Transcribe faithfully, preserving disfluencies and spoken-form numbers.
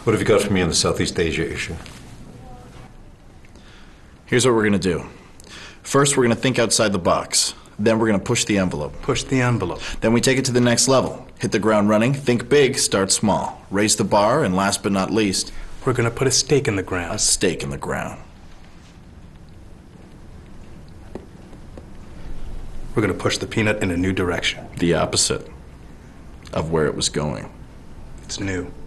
What have you got for me on the Southeast Asia issue? Here's what we're gonna do. First, we're gonna think outside the box. Then we're gonna push the envelope. Push the envelope. Then we take it to the next level. Hit the ground running, think big, start small. Raise the bar, and last but not least, We're gonna put a stake in the ground. a stake in the ground. We're gonna push the peanut in a new direction. The opposite of where it was going. It's new.